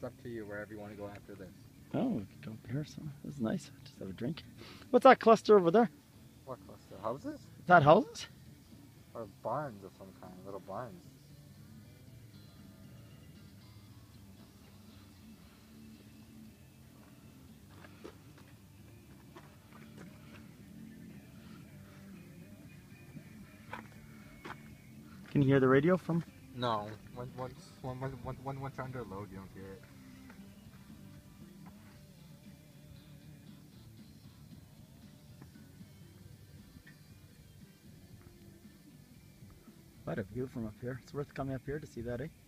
it's up to you wherever you want to go after this. Oh, we could go up here. So this is nice. Just have a drink. What's that cluster over there? What cluster? Houses? Is that houses? Or barns of some kind, little barns. Can you hear the radio from? No, once you're under load, you don't hear it. Quite a view from up here. It's worth coming up here to see that, eh?